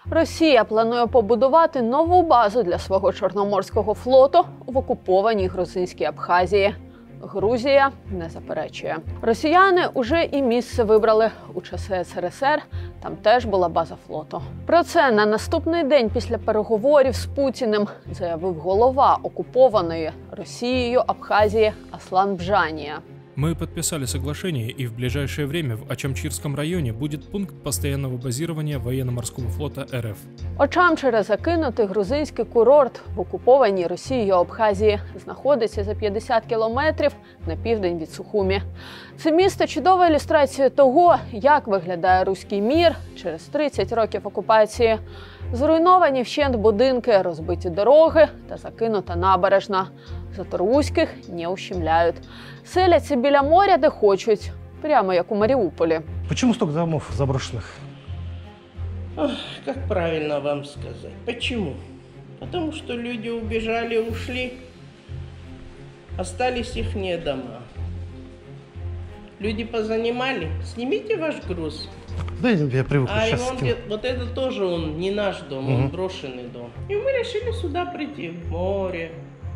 Росія планує побудувати нову базу для свого Чорноморського флоту в окупованій грузинській Абхазії. Грузія не заперечує. Росіяни уже і місце вибрали у часи СРСР, там теж була база флоту. Про це на наступний день після переговорів з Путіним заявив голова окупованої Росією Абхазії Аслан Бжанія. Мы подписали соглашение, и в ближайшее время в Очамчирском районе будет пункт постоянного базирования военно-морского флота РФ. Очамчире – закинутий грузинський курорт в окупованій Росією Абхазії, знаходиться за 50 кілометрів на південь від Сухумі. Це місто – чудова ілюстрація того, як виглядає руський мір через 30 років окупації. Зруйновані вщент будинки, розбиті дороги та закинута набережна. Зато руських не ущемляють. Селяться біля моря, де хочуть, прямо як у Маріуполі. Почему столько домов заброшенных? Ох, как правильно вам сказать? Почему? Потому что люди убежали, ушли, остались ихние дома. Люди позанимали, снимите ваш груз. Да, я привык сейчас. Вот это тоже он не наш дом, он брошенный дом. И мы решили сюда прийти, в море.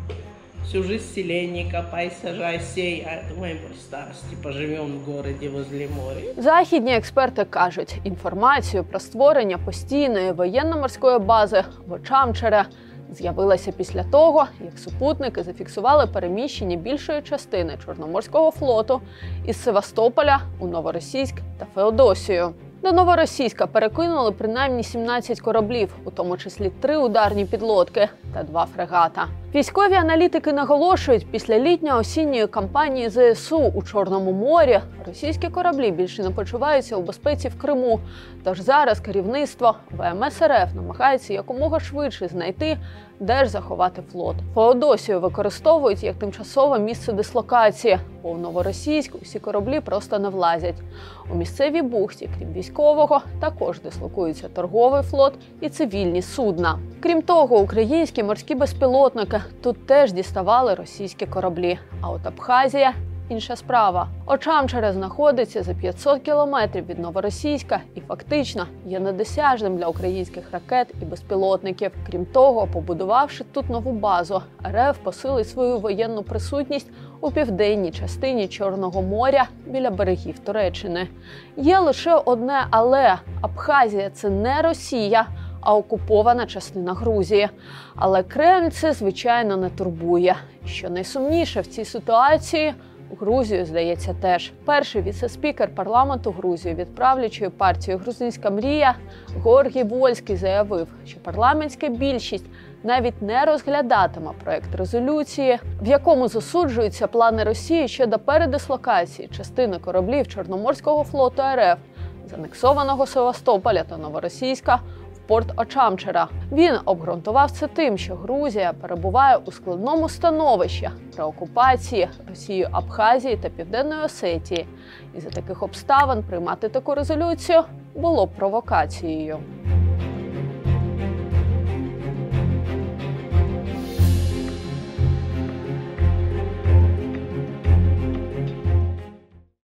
Всю жизнь селение копай, сажай, сей, а думаем, при старости поживем в городе возле моря. Західні експерти кажуть, інформацію про створення постійної воєнно-морської бази в Очамчире з'явилася після того, як супутники зафіксували переміщення більшої частини Чорноморського флоту із Севастополя у Новоросійськ та Феодосію. До Новоросійська перекинули принаймні 17 кораблів, у тому числі 3 ударні підлодки та 2 фрегата. Військові аналітики наголошують, після літньо-осінньої кампанії ЗСУ у Чорному морі російські кораблі більше не почуваються у безпеці в Криму. Тож зараз керівництво ВМС РФ намагається якомога швидше знайти, де ж заховати флот. Феодосію використовують як тимчасове місце дислокації, бо в Новоросійськ усі кораблі просто не влазять. У місцевій бухті, крім військового, також дислокується торговий флот і цивільні судна. Крім того, українські морські безпілотники тут теж діставали російські кораблі. А от Абхазія – інша справа. Очамчире знаходиться за 500 кілометрів від Новоросійська і фактично є недосяжним для українських ракет і безпілотників. Крім того, побудувавши тут нову базу, РФ посилить свою воєнну присутність у південній частині Чорного моря біля берегів Туреччини. Є лише одне «але» – Абхазія – це не Росія, а окупована частина Грузії. Але Кремль це, звичайно, не турбує. Що найсумніше в цій ситуації – Грузію, здається, теж. Перший віце-спікер парламенту Грузії від правлячої партії «Грузинська мрія» Георгій Вольський заявив, що парламентська більшість навіть не розглядатиме проект резолюції, в якому засуджуються плани Росії щодо передислокації частини кораблів Чорноморського флоту РФ з анексованого Севастополя та Новоросійська порт Очамчира. Він обґрунтував це тим, що Грузія перебуває у складному становищі при окупації Росією Абхазії та Південної Осетії. І за таких обставин приймати таку резолюцію було б провокацією.